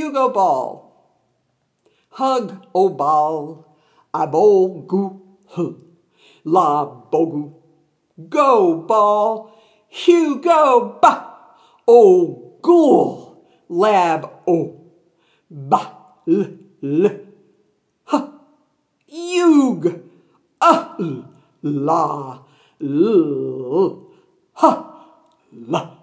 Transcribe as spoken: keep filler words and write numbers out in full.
Hugo Ball. Hug o ball, abogu, la bogu. Go ball, Hugo ba, o ghoul, lab o, ba l l, ha, yug, ah l, la l, ha, la.